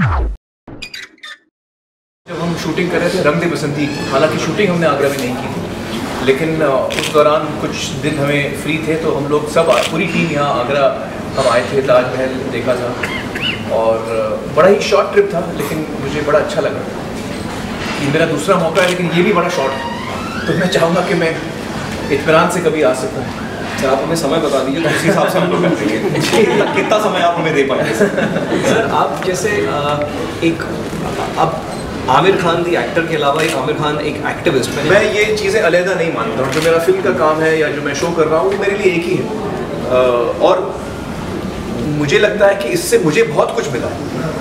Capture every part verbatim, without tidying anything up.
जब हम शूटिंग कर रहे थे रंग दे बसंती, हालांकि शूटिंग हमने आगरा में नहीं की थी, लेकिन उस दौरान कुछ दिन हमें फ्री थे तो हम लोग सब पूरी टीम यहाँ आगरा हम आए थे, ताजमहल देखा था और बड़ा ही शॉर्ट ट्रिप था, लेकिन मुझे बड़ा अच्छा लगा। ये मेरा दूसरा मौका है, लेकिन ये भी बड़ा शॉर्ट है, तो मैं चाहूँगा कि मैं इत्मीनान से कभी आ सकूँ। सर आप हमें समय बता दीजिए तो उसी हिसाब से हम लोग कर देंगे। कितना समय आप हमें दे पाएंगे? सर आप जैसे एक अब आमिर खान दी एक्टर के अलावा एक आमिर खान एक एक्टिविस्ट, मैं ये चीज़ें अलहदा नहीं मानता हूँ। जो मेरा फिल्म का काम है या जो मैं शो कर रहा हूँ वो मेरे लिए एक ही है, और मुझे लगता है कि इससे मुझे बहुत कुछ मिला।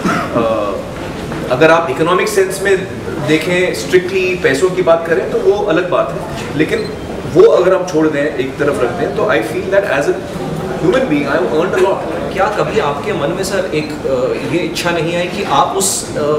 अगर आप इकोनॉमिक सेंस में देखें, स्ट्रिक्टली पैसों की बात करें तो वो अलग बात है, लेकिन वो अगर हम छोड़ दें, एक तरफ रख दें, तो I feel that as a human being I have earned a lot. क्या कभी आपके मन में सर एक ये इच्छा नहीं है कि आप उस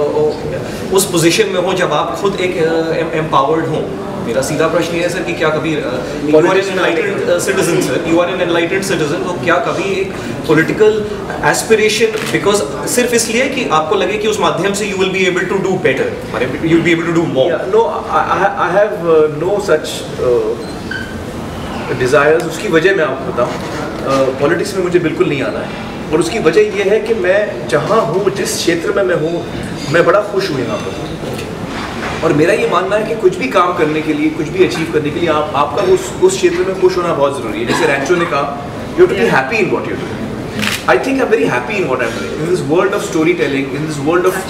उस पोजीशन में हो जब आप खुद एक एम्पावर्ड हों? मेरा सीधा प्रश्न ये है सर कि क्या कभी you are an enlightened citizen sir you are an enlightened citizen तो क्या कभी एक पॉलिटिकल एस्पिरेशन, बिकॉज सिर्फ इसलिए कि आपको लगे कि उस माध्यम से you will be able to do better, you will be able to do more? No, I have no such desires. उसकी वजह मैं आपको बताऊँ, पॉलिटिक्स में मुझे बिल्कुल नहीं आना है, और उसकी वजह ये है कि मैं जहाँ हूँ, जिस क्षेत्र में मैं हूँ, मैं बड़ा खुश हूँ यहाँ पर। और मेरा ये मानना है कि कुछ भी काम करने के लिए, कुछ भी अचीव करने के लिए आप आपका उस उस क्षेत्र में खुश होना बहुत ज़रूरी है। जैसे रैंचो ने कहा, you have to be happy in what you do. I think I am very happy in what I am doing, in this world of story telling, in this world of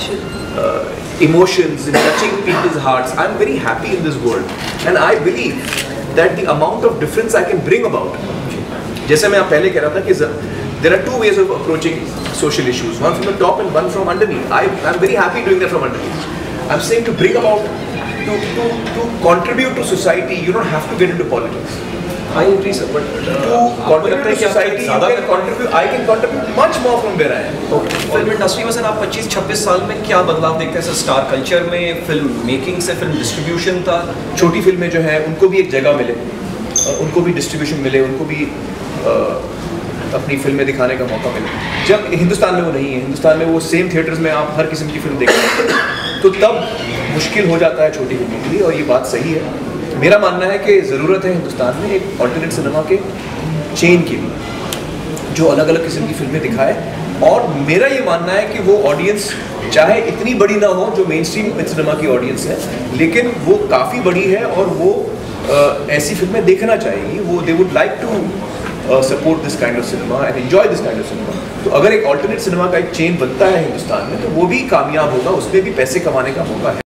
emotions, in touching people's hearts. I am very happy in this world, and I believe that the amount of difference I can bring about, जैसे मैं आप पहले कह रहा था कि there are two ways of approaching social issues, one from the top and one from underneath. I am very happy doing that from underneath. I'm saying to bring about, to to to contribute to society, you don't have to get into politics. I agree sir, but to contribute to society, you can contribute, I can contribute much more from where I am. Okay. Film industry में sir आप पच्चीस छब्बीस साल में क्या बदलाव देखते हैं सर? स्टार कल्चर में, फिल्म मेकिंग से फिल्म डिस्ट्रीब्यूशन था, छोटी फिल्में जो है उनको भी एक जगह मिले, उनको भी डिस्ट्रीब्यूशन मिले, उनको भी अपनी फिल्में दिखाने का मौका मिले। जब हिंदुस्तान में वो नहीं है, हिंदुस्तान में वो सेम थिएटर्स में आप हर किस्म की फिल्म देख सकते हैं, तो तब मुश्किल हो जाता है छोटी फिल्मों के लिए, और ये बात सही है। मेरा मानना है कि ज़रूरत है हिंदुस्तान में एक ऑल्टरनेट सिनेमा के चेन की भी, जो अलग अलग किस्म की फिल्में दिखाए। और मेरा ये मानना है कि वो ऑडियंस चाहे इतनी बड़ी ना हो जो मेन स्ट्रीम सिनेमा की ऑडियंस है, लेकिन वो काफ़ी बड़ी है और वो uh, ऐसी फिल्में देखना चाहेगी, वो they would like to support this kind of cinema and enjoy this kind of cinema. तो अगर एक ऑल्टरनेट सिनेमा का एक चेन बनता है हिंदुस्तान में, तो वो भी कामयाब होगा, उसमें भी पैसे कमाने का मौका है।